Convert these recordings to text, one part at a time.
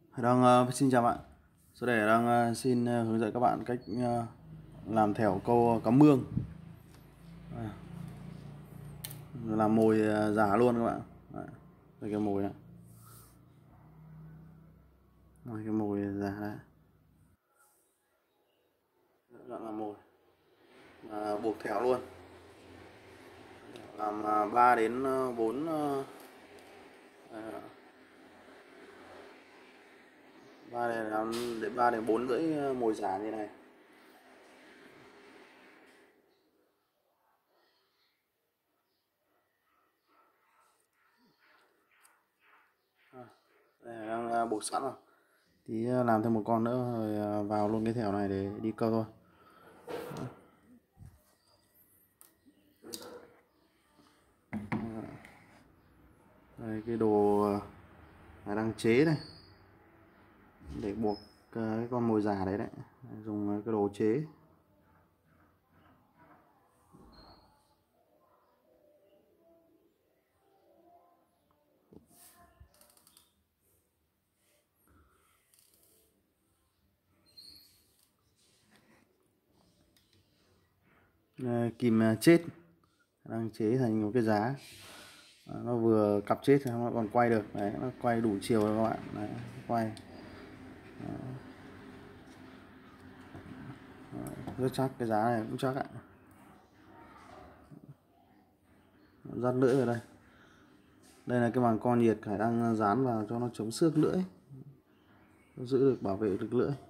Xin chào bạn. Sau đây xin hướng dẫn các bạn cách làm thẻo câu cá mương, làm mồi giả luôn các bạn. Đấy, đây cái mồi này, đây cái mồi giả đấy, đoạn làm mồi, buộc thẻo luôn, làm 3 đến 4 3 đến 4 lưỡi mồi giả như này. Đây là đang buộc sẵn rồi. Tí làm thêm một con nữa rồi vào luôn cái thẻo này để đi câu thôi. Đây cái đồ đang chế này để buộc cái con mồi giả đấy, dùng cái đồ chế. Kìm chết đang chế thành một cái giá, nó vừa cặp chết nó còn quay được đấy, nó quay đủ chiều rồi các bạn đấy, quay rất chắc, cái giá này cũng chắc ạ. Dắt lưỡi vào đây, đây là cái màng co nhiệt Khải đang dán vào cho nó chống xước lưỡi, nó giữ được, bảo vệ được lưỡi.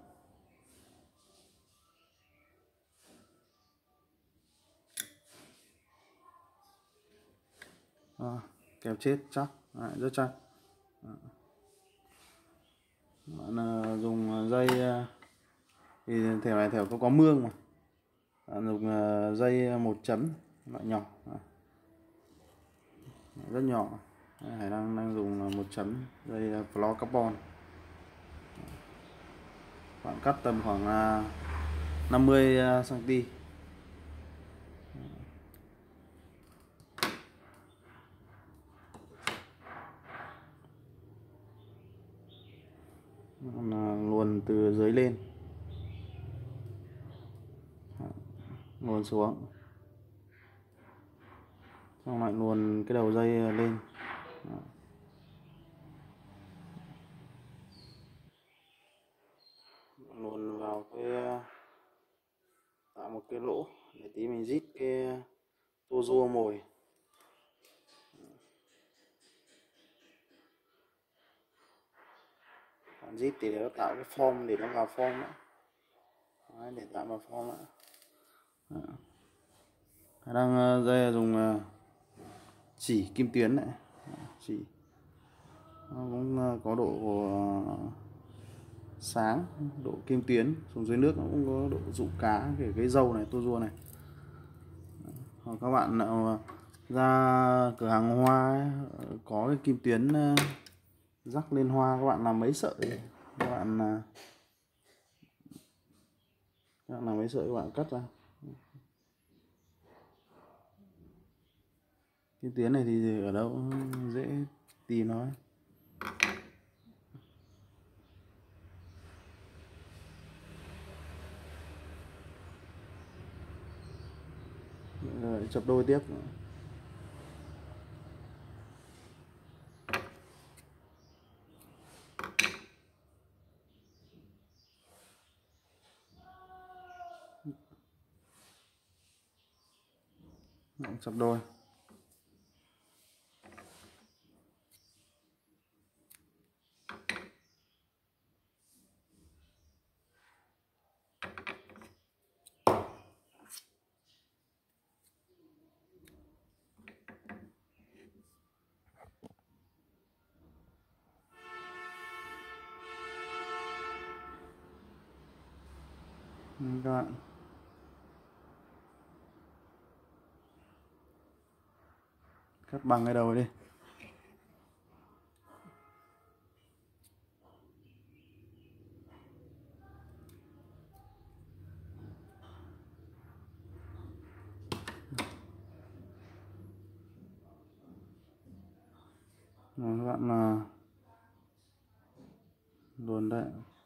Kẹp chết chắc đấy, rất chắc. Bạn dùng dây thì thẻo này thẻo có mương mà, bạn dùng dây 1 chấm loại nhỏ, rất nhỏ. Hải đang dùng 1 chấm dây fluorocarbon. Bạn cắt tầm khoảng 50 cm. Luồn từ dưới lên, luồn xuống, xong lại luồn cái đầu dây lên. Luồn vào cái, tạo một cái lỗ để tí mình rít cái tua rua mồi. Bạn rít thì nó tạo cái form để nó vào form nữa. Đấy, để tạo vào form nữa. Đang dây dùng chỉ kim tuyến này, chỉ nó cũng có độ sáng, độ kim tuyến, xuống dưới nước nó cũng có độ dụ cá, cái dâu này, tua rua này. Hoặc các bạn nào ra cửa hàng hoa ấy, có cái kim tuyến rắc lên hoa, các bạn làm mấy sợi, các bạn làm mấy sợi các bạn cắt ra. Kim tuyến này thì ở đâu dễ tìm nó ấy. Rồi chập đôi tiếp. Chập đôi. Các bạn cắt bằng cái đầu đi. Rồi các bạn Luồn đấy.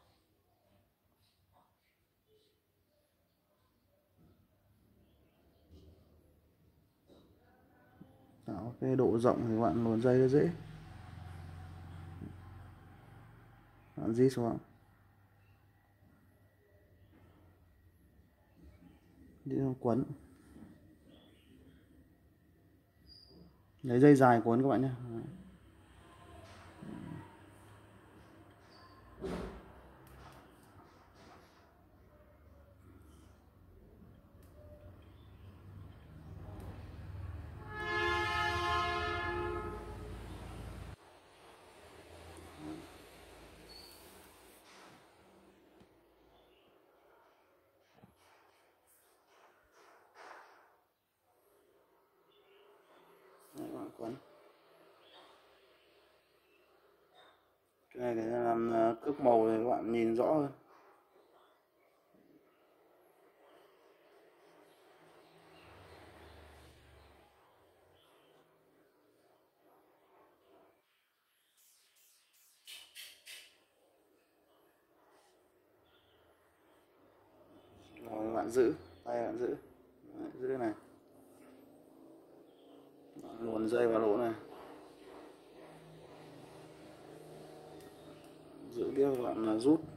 Tạo cái độ rộng thì các bạn luồn dây nó dễ. Bạn dí xuống, dí xuống quấn, lấy dây dài quấn các bạn nhé. Đấy, các bạn quấn. Cái này để làm cước màu thì các bạn nhìn rõ hơn. Rồi các bạn giữ, tay bạn giữ. Đấy, giữ này. Luồn dây vào lỗ này. Giữ tiếp các bạn là rút.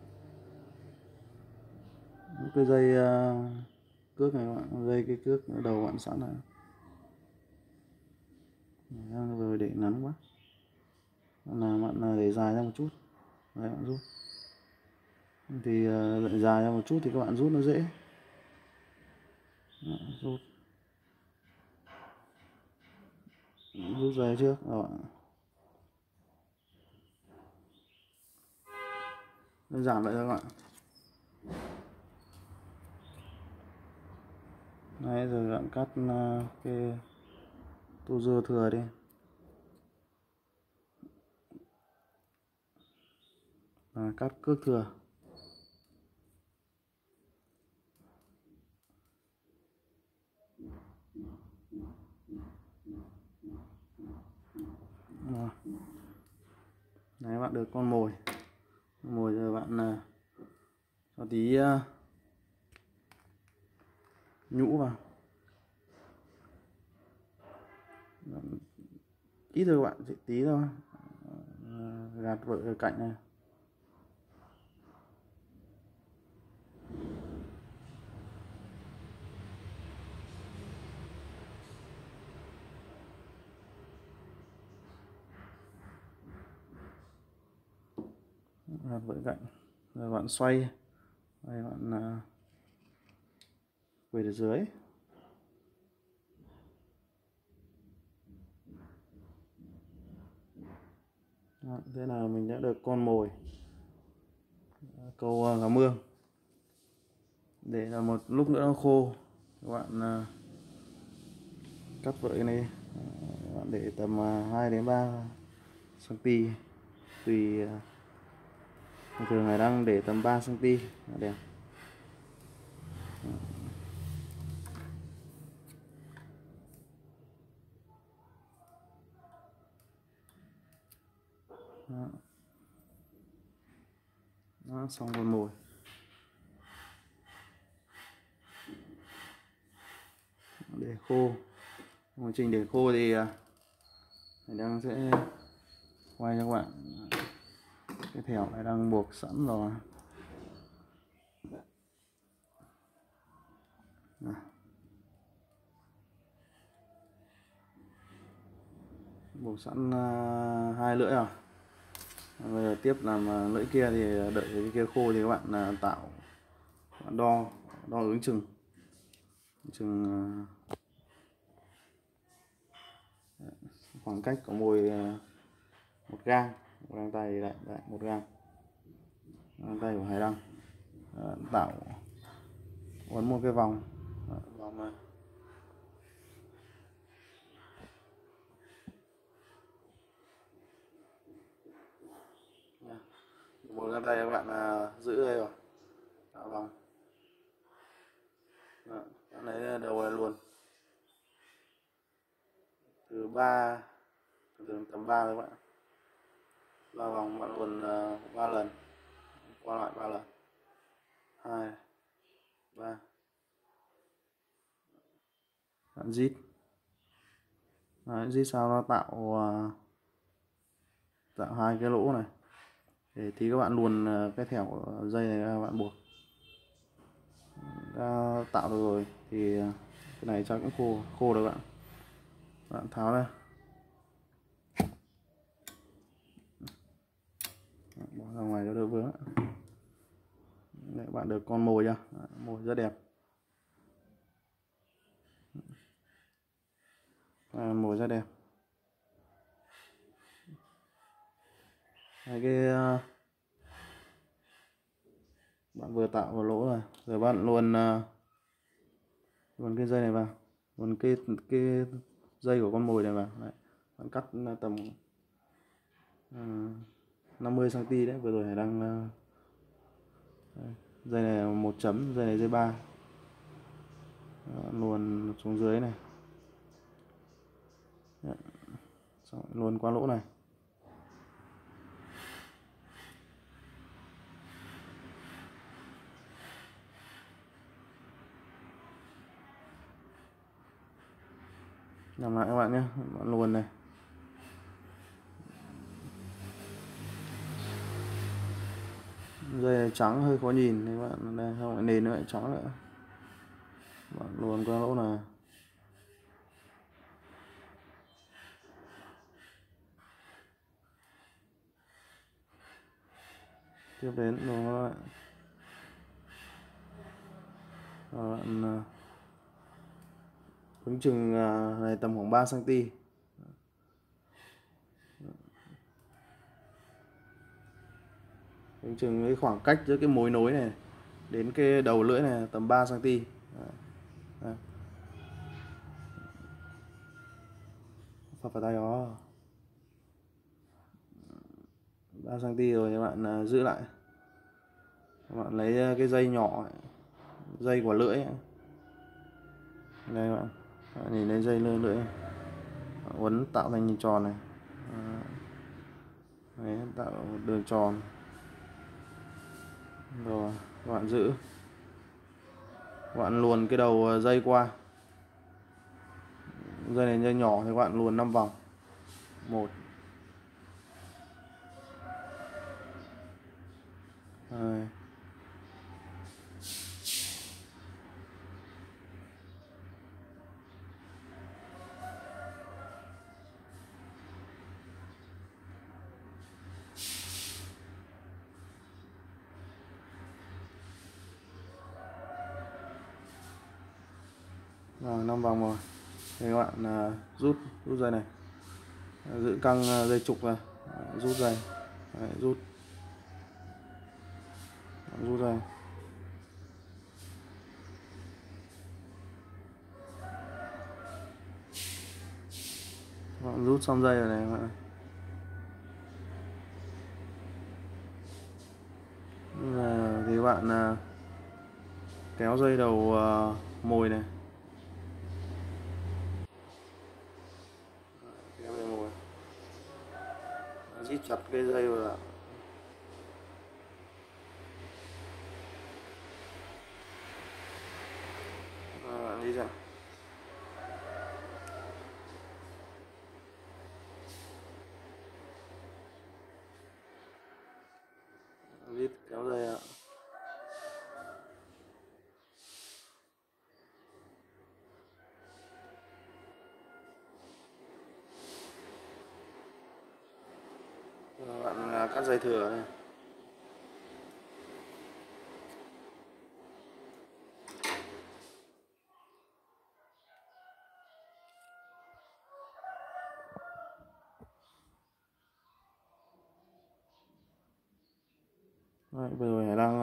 Cái dây cước này các bạn, dây cái cước đầu bạn sẵn này. Rồi để ngắn quá. Là bạn để dài ra một chút. Đấy, bạn rút. Thì dài ra một chút thì các bạn rút nó dễ. Đó, rút dây trước rồi. Đơn giản vậy thôi các bạn. Đấy, rồi bạn cắt cái tua dưa thừa đi. Cắt cước thừa. Rồi. Đấy, bạn được con mồi. Mồi rồi bạn cho tí nhũ vào. Ít thôi các bạn, chỉ tí thôi. Gạt vợ ở cạnh này. Gạt vợ cạnh. Rồi bạn xoay. Đây bạn quệt ở dưới. Đó, thế là mình đã được con mồi câu cá mương. Để là một lúc nữa nó khô, các bạn cắt vợi cái này, các bạn để tầm 2 đến 3 cm tùy. Thường này đang để tầm 3 cm là đẹp. Đó. Đó, xong con mồi. Để khô. Quá trình để khô thì mình đang sẽ quay cho các bạn. Cái thẻo này đang buộc sẵn rồi. Đó. Buộc sẵn hai lưỡi rồi. Bây giờ tiếp làm lưỡi kia thì đợi cái kia khô thì các bạn tạo, bạn đo ứng chừng khoảng cách của mồi 1 gang, găng tay lại 1 gang, găng tay của Hải Đăng. Tạo quấn một cái vòng này. Một găng tay các bạn giữ đây rồi, tạo vòng. Lấy đầu này luôn, từ tầm 3 các bạn, 3 vòng bạn luồn 3 lần. bạn rít. Đấy, rít sao nó tạo hai cái lỗ này, để thì các bạn luồn cái thẻo dây này các bạn buộc. Đã tạo được rồi thì cái này chắc cũng khô rồi bạn tháo ra, bỏ ra ngoài cho đỡ vướng. Đấy, bạn được con mồi chưa? Mồi rất đẹp. Mồi rất đẹp. Cái bạn vừa tạo vào lỗ rồi, rồi bạn luồn cái dây này vào, luồn cái dây của con mồi này vào. Đấy, bạn cắt tầm 50 cm đấy, vừa rồi Hải đang dây này 1 chấm, dây này dây 3. Luồn xuống dưới này. Đấy. Xong luồn qua lỗ này. Làm lại các bạn nhé, bạn luồn này. Dây này trắng hơi khó nhìn, các bạn đây không lại nền nó lại trắng nữa. Bạn luồn qua lỗ này. Tiếp đến nó lại bạn đứng chừng này tầm khoảng 3 cm. Đứng chừng cái khoảng cách giữa cái mối nối này đến cái đầu lưỡi này tầm 3 cm. Phập vào tay đó 3 cm rồi các bạn giữ lại. Các bạn lấy cái dây nhỏ ấy, dây của lưỡi ấy. Đây các bạn nhìn thấy dây lưỡi uốn tạo thành hình tròn này. Đấy, tạo đường tròn rồi các bạn giữ, các bạn luồn cái đầu dây qua. Dây này dây nhỏ thì các bạn luồn 5 vòng. 1 2 5 vòng rồi. Thì các bạn rút dây này, giữ căng dây trục ra, rút dây. Đấy, rút dây. Bạn rút xong dây rồi này các bạn. Thì các bạn kéo dây đầu mồi này. Kéo dây mồi. Rít chặt cái dây vào. Bạn đi ra. Rít kéo dây ạ. Bạn cắt dây thừa này. Đấy, vừa rồi đang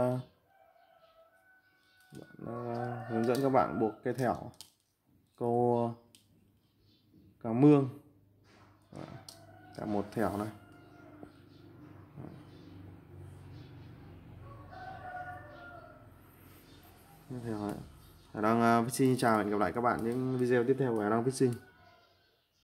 đã hướng dẫn các bạn buộc cái thẻo câu cá mương. Cả một thẻo này. Hải Đăng Fishing chào và hẹn gặp lại các bạn những video tiếp theo của Hải Đăng Fishing.